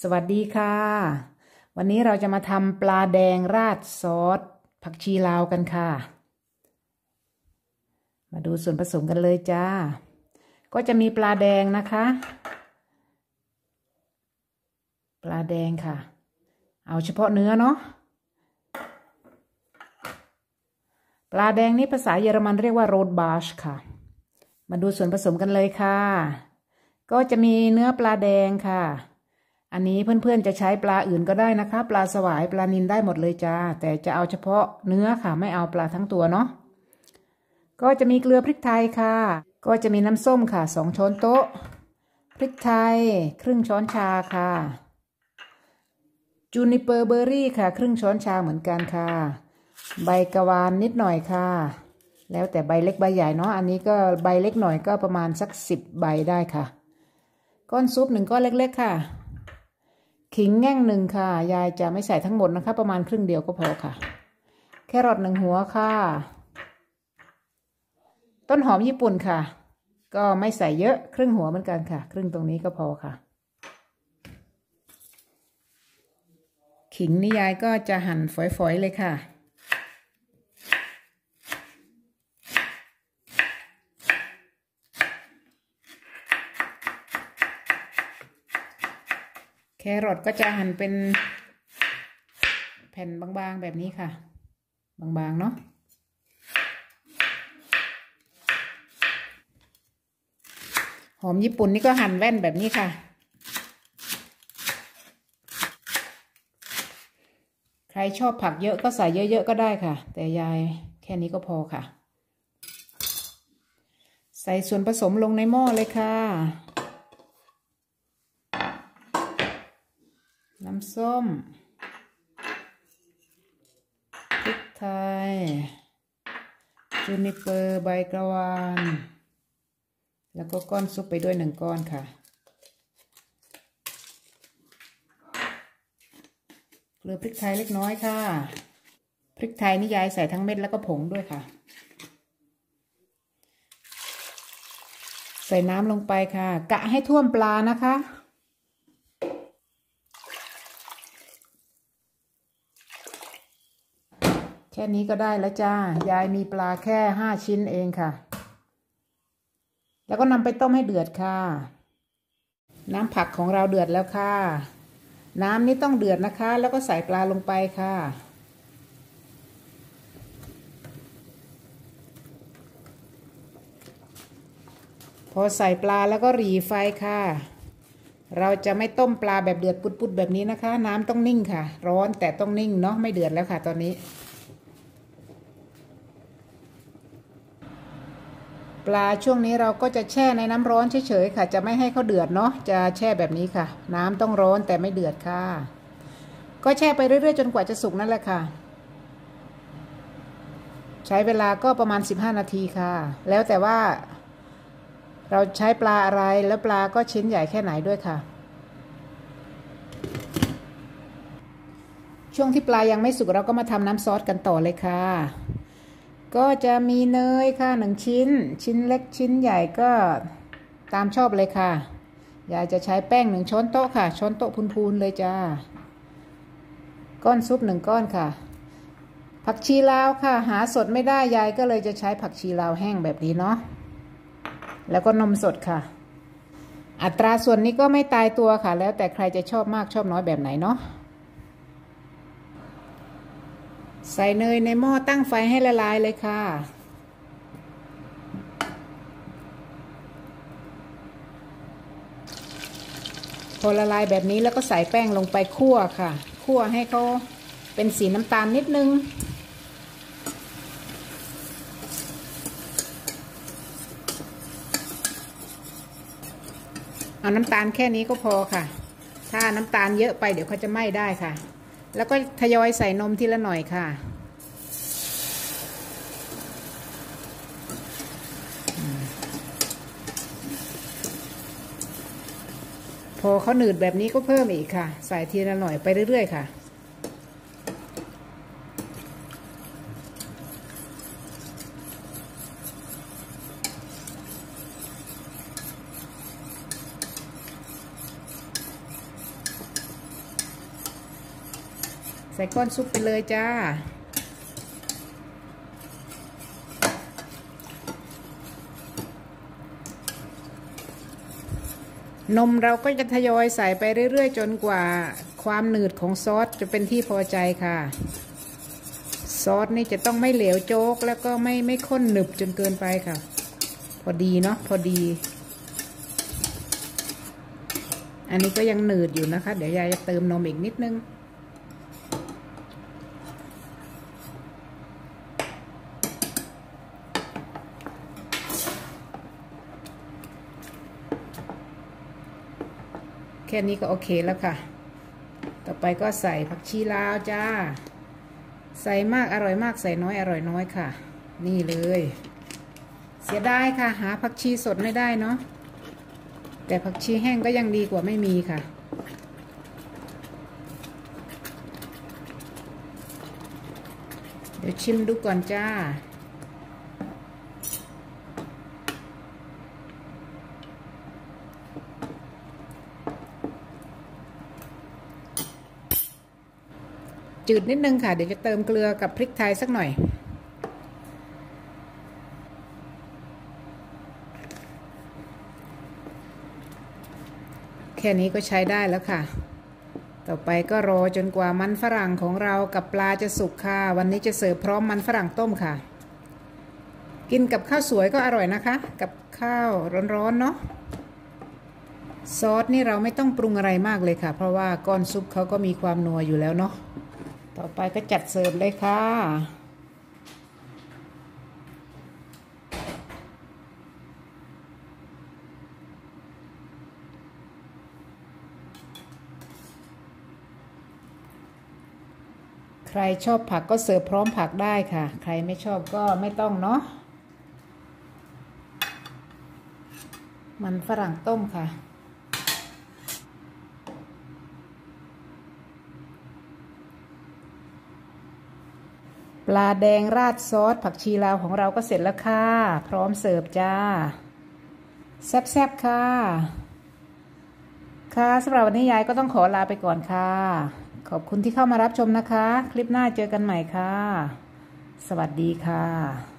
สวัสดีค่ะวันนี้เราจะมาทำปลาแดงราดซอสผักชีลาวกันค่ะมาดูส่วนผสมกันเลยจ้าก็จะมีปลาแดงนะคะปลาแดงค่ะเอาเฉพาะเนื้อเนาะปลาแดงนี่ภาษาเยอรมันเรียกว่าโรดบาชค่ะมาดูส่วนผสมกันเลยค่ะก็จะมีเนื้อปลาแดงค่ะอันนี้เพื่อนๆจะใช้ปลาอื่นก็ได้นะคะปลาสวายปลานิลได้หมดเลยจ้าแต่จะเอาเฉพาะเนื้อค่ะไม่เอาปลาทั้งตัวเนาะก็จะมีเกลือพริกไทยค่ะก็จะมีน้ำส้มค่ะ2 ช้อนโต๊ะพริกไทยครึ่งช้อนชาค่ะจูนิเปอร์เบอร์รี่ค่ะครึ่งช้อนชาเหมือนกันค่ะใบกะวานนิดหน่อยค่ะแล้วแต่ใบเล็กใบใหญ่เนาะอันนี้ก็ใบเล็กหน่อยก็ประมาณสัก10 ใบได้ค่ะก้อนซุป1 ก้อนเล็กๆค่ะขิงแง่ง1ค่ะยายจะไม่ใส่ทั้งหมดนะคะประมาณครึ่งเดียวก็พอค่ะแครอท1 หัวค่ะต้นหอมญี่ปุ่นค่ะก็ไม่ใส่เยอะครึ่งหัวเหมือนกันค่ะครึ่งตรงนี้ก็พอค่ะขิงนี่ยายก็จะหั่นฝอยๆเลยค่ะแครอทก็จะหั่นเป็นแผ่นบางๆแบบนี้ค่ะบางๆเนาะหอมญี่ปุ่นนี่ก็หั่นแว่นแบบนี้ค่ะใครชอบผักเยอะก็ใส่เยอะๆก็ได้ค่ะแต่ยายแค่นี้ก็พอค่ะใส่ส่วนผสมลงในหม้อเลยค่ะน้ำส้มพริกไทยจูนิเปอร์ใบกระวานแล้วก็ก้อนซุปไปด้วย1 ก้อนค่ะเกลือพริกไทยเล็กน้อยค่ะพริกไทยนี่ยายใส่ทั้งเม็ดแล้วก็ผงด้วยค่ะใส่น้ำลงไปค่ะกะให้ท่วมปลานะคะแค่นี้ก็ได้แล้วจ้ายายมีปลาแค่5 ชิ้นเองค่ะแล้วก็นำไปต้มให้เดือดค่ะน้ำผักของเราเดือดแล้วค่ะน้ำนี้ต้องเดือดนะคะแล้วก็ใส่ปลาลงไปค่ะพอใส่ปลาแล้วก็หรี่ไฟค่ะเราจะไม่ต้มปลาแบบเดือดปุดๆแบบนี้นะคะน้ำต้องนิ่งค่ะร้อนแต่ต้องนิ่งเนาะไม่เดือดแล้วค่ะตอนนี้ปลาช่วงนี้เราก็จะแช่ในน้ำร้อนเฉยๆค่ะจะไม่ให้เขาเดือดเนาะจะแช่แบบนี้ค่ะน้ำต้องร้อนแต่ไม่เดือดค่ะก็แช่ไปเรื่อยๆจนกว่าจะสุกนั่นแหละค่ะใช้เวลาก็ประมาณ15 นาทีค่ะแล้วแต่ว่าเราใช้ปลาอะไรแล้วปลาก็ชิ้นใหญ่แค่ไหนด้วยค่ะช่วงที่ปลายังไม่สุกเราก็มาทำน้ำซอสกันต่อเลยค่ะก็จะมีเนยค่ะ1 ชิ้นชิ้นเล็กชิ้นใหญ่ก็ตามชอบเลยค่ะยายจะใช้แป้ง1 ช้อนโต๊ะค่ะช้อนโต๊ะพูนๆเลยจ้าก้อนซุป1 ก้อนค่ะผักชีลาวค่ะหาสดไม่ได้ยายก็เลยจะใช้ผักชีลาวแห้งแบบนี้เนาะแล้วก็นมสดค่ะอัตราส่วนนี้ก็ไม่ตายตัวค่ะแล้วแต่ใครจะชอบมากชอบน้อยแบบไหนเนาะใส่เนยในหม้อตั้งไฟให้ละลายเลยค่ะพอละลายแบบนี้แล้วก็ใส่แป้งลงไปคั่วค่ะคั่วให้เขาเป็นสีน้ำตาลนิดนึงเอาน้ำตาลแค่นี้ก็พอค่ะถ้าน้ำตาลเยอะไปเดี๋ยวเขาจะไหม้ได้ค่ะแล้วก็ทยอยใส่นมทีละหน่อยค่ะพอเขาหนืดแบบนี้ก็เพิ่มอีกค่ะใส่ทีละหน่อยไปเรื่อยๆค่ะใส่ก้อนซุปไปเลยจ้า นมเราก็จะทยอยใส่ไปเรื่อยๆจนกว่าความหนืดของซอสจะเป็นที่พอใจค่ะซอสนี่จะต้องไม่เหลวโจ๊กแล้วก็ไม่ข้นหนึบจนเกินไปค่ะพอดีเนาะพอดีอันนี้ก็ยังหนืดอยู่นะคะเดี๋ยวยายจะเติมนมอีกนิดนึงแค่นี้ก็โอเคแล้วค่ะต่อไปก็ใส่ผักชีลาวจ้าใส่มากอร่อยมากใส่น้อยอร่อยน้อยค่ะนี่เลยเสียดายค่ะหาผักชีสดไม่ได้เนาะแต่ผักชีแห้งก็ยังดีกว่าไม่มีค่ะเดี๋ยวชิมดูก่อนจ้าจืดนิดนึงค่ะเดี๋ยวจะเติมเกลือกับพริกไทยสักหน่อยแค่นี้ก็ใช้ได้แล้วค่ะต่อไปก็รอจนกว่ามันฝรั่งของเรากับปลาจะสุกค่ะวันนี้จะเสิร์ฟพร้อมมันฝรั่งต้มค่ะกินกับข้าวสวยก็อร่อยนะคะกับข้าวร้อนๆเนาะซอสนี่เราไม่ต้องปรุงอะไรมากเลยค่ะเพราะว่าก้อนซุปเขาก็มีความนัวอยู่แล้วเนาะต่อไปก็จัดเสิร์ฟเลยค่ะใครชอบผักก็เสิร์ฟพร้อมผักได้ค่ะใครไม่ชอบก็ไม่ต้องเนาะมันฝรั่งต้มค่ะปลาแดงราดซอสผักชีลาวของเราก็เสร็จแล้วค่ะพร้อมเสิร์ฟจ้าแซ่บๆค่ะค่ะสำหรับวันนี้ยายก็ต้องขอลาไปก่อนค่ะขอบคุณที่เข้ามารับชมนะคะคลิปหน้าเจอกันใหม่ค่ะสวัสดีค่ะ